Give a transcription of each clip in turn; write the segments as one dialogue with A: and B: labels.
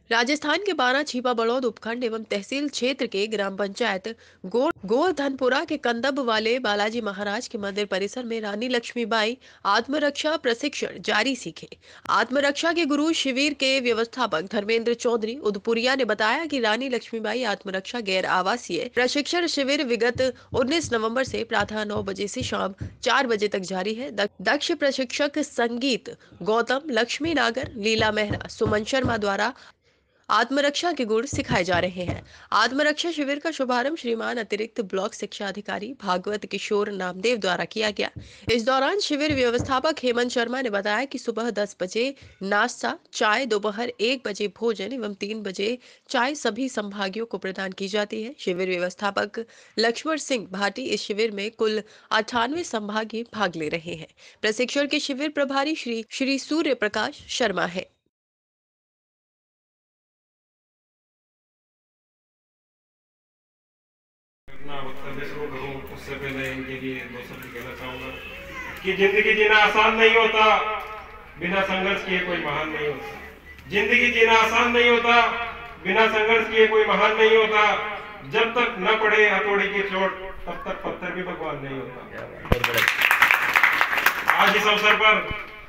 A: राजस्थान के बारां छीपा बड़ौद उपखंड एवं तहसील क्षेत्र के ग्राम पंचायत गोवर्धनपुरा के कंदब वाले बालाजी महाराज के मंदिर परिसर में रानी लक्ष्मीबाई आत्मरक्षा प्रशिक्षण जारी सीखे। आत्मरक्षा के गुरु शिविर के व्यवस्थापक धर्मेंद्र चौधरी उदपुरिया ने बताया कि रानी लक्ष्मीबाई आत्मरक्षा गैर आवासीय प्रशिक्षण शिविर विगत 19 नवंबर से प्रातः 9 बजे से शाम 4 बजे तक जारी है। दक्ष प्रशिक्षक संगीत गौतम, लक्ष्मी नागर, लीला मेहरा, सुमन शर्मा द्वारा आत्मरक्षा के गुण सिखाए जा रहे हैं। आत्मरक्षा शिविर का शुभारंभ श्रीमान अतिरिक्त ब्लॉक शिक्षा अधिकारी भागवत किशोर नामदेव द्वारा किया गया। इस दौरान शिविर व्यवस्थापक हेमंत शर्मा ने बताया कि सुबह 10 बजे नाश्ता, चाय, दोपहर 1 बजे भोजन एवं 3 बजे चाय सभी संभागियों को प्रदान की जाती है। शिविर व्यवस्थापक लक्ष्मण सिंह भाटी इस शिविर में कुल 98 संभागी भाग ले रहे हैं। प्रशिक्षण के शिविर प्रभारी श्री सूर्य प्रकाश शर्मा है।
B: अपना वक्तव्य शुरू करूं उससे पहले इनके लिए दो शब्द कहना चाहूंगा कि जिंदगी जीना आसान नहीं होता, बिना संघर्ष किए कोई महान नहीं होता। जिंदगी जीना आसान नहीं होता, बिना संघर्ष किए कोई महान नहीं होता। जब तक न पड़े हथौड़ी की चोट तब तक पत्थर भी भगवान नहीं होता। आज इस अवसर पर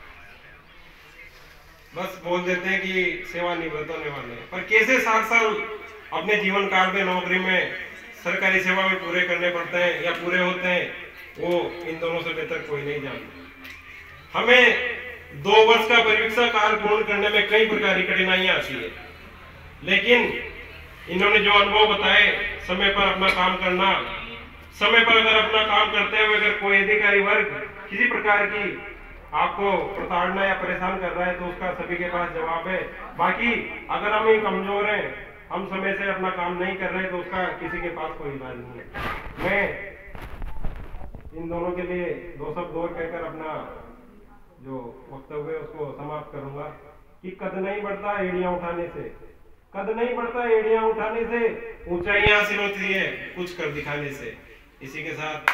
B: बस बोल देते हैं कि सेवानिवृत्त होने वाले हैं, पर कैसे 7 साल अपने जीवन काल में नौकरी में सरकारी सेवा में पूरे करने पड़ते हैं या पूरे होते हैं, वो इन दोनों से बेहतर कोई नहीं जानता। हमें 2 वर्ष का परीक्षा काल पूर्ण करने में कई प्रकार की कठिनाइयां आती है, लेकिन इन्होंने जो अनुभव बताए, समय पर अपना काम करना, समय पर अगर अपना काम करते हुए अगर कोई अधिकारी वर्ग किसी प्रकार की आपको प्रताड़ना या परेशान कर रहा है तो उसका सभी के पास जवाब है। बाकी अगर हम ही कमजोर हैं, हम समय से अपना काम नहीं कर रहे तो उसका किसी के पास कोई इलाज नहीं है। मैं इन दोनों के लिए 2 शब्द और कहकर अपना जो वक्तव्य है उसको समाप्त करूंगा कि कद नहीं बढ़ता एड़ियां उठाने से, कद नहीं बढ़ता एड़ियां उठाने से, ऊंचाइयां हासिल होती है कुछ कर दिखाने से। इसी के साथ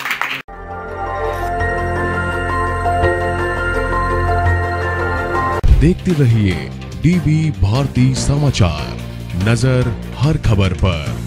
C: देखते रहिए डीबी भारती समाचार, नजर हर खबर पर।